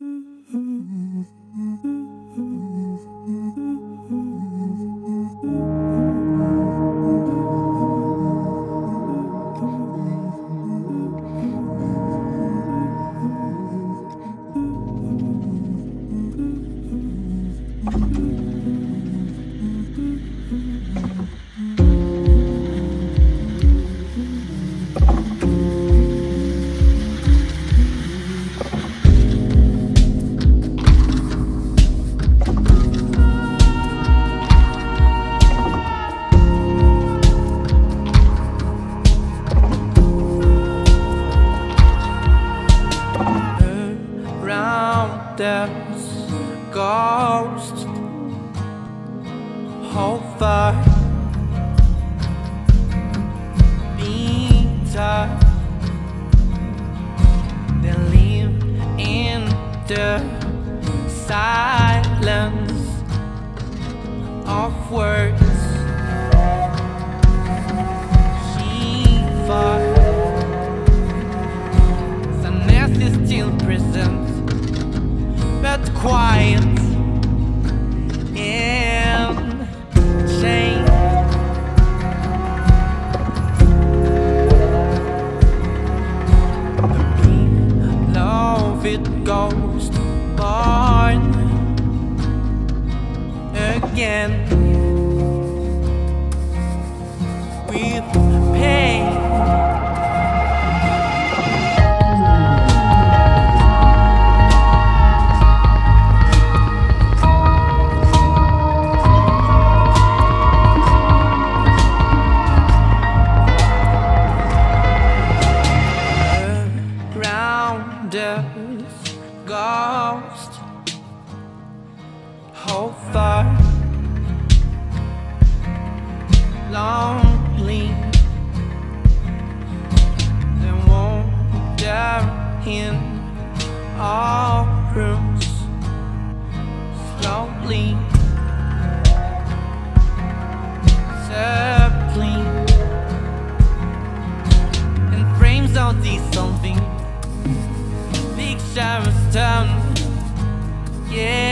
There's ghosts over bitter. They live in the silence of words. Shiva, sadness is still present, but quiet and chained. The beloved ghost born again with pain. Ghost over lonely. They wander in our rooms slowly, circling in frames of dissolving. Sharon's town, yeah.